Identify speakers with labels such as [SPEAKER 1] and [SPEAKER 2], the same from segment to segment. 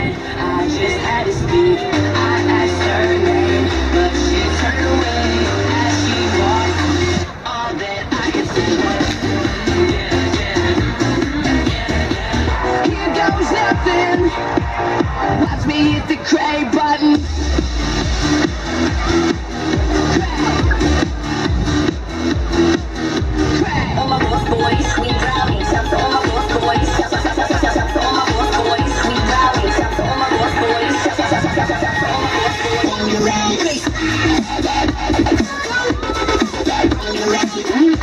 [SPEAKER 1] I just had to speak. I asked her name, but she turned away as she walked. All that I could say was, here goes nothing. Watch me hit the cray button. All my boss boys, we rowdy. Shout to all my boss boys. Shout to all my boss boys, we rowdy. Shout to all my boss boys. Shout to all my boss boys. On your rally. On your rally.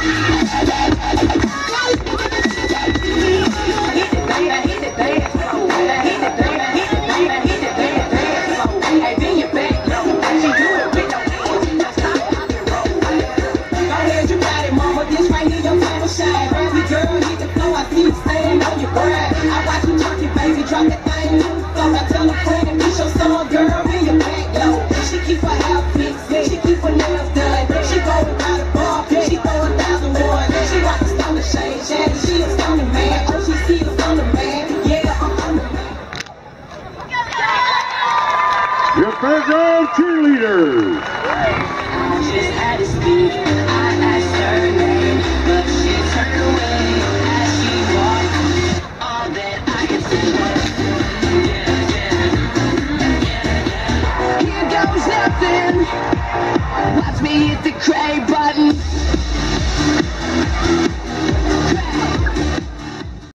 [SPEAKER 1] Hit it, baby. Hit it, baby. Hit it, baby. Hit it, baby. Hit it, baby. Hey, bend your back low. She do it with no hands. Now stop, pop and roll. Go ahead, you got it, mama. This right here, your time to shine. Baby girl, hit the floor. I see you standing on your grind. I watch you talk it, baby. Drop that thing to the floor. I tell a friend and push your song, girl. Bend your back low. She keep her outfit set. She keep her nails done. She go without a bar. She throw 1,001. She rock the stoner shade. She a stoner man. Oh, she see the stoner man. Yeah, I'm the man.
[SPEAKER 2] Your GoFairGrove cheerleaders.
[SPEAKER 1] I just had to speak. I asked her name, but she turned away as she walked. All that I could say was, here goes nothing. Watch me hit the cray button.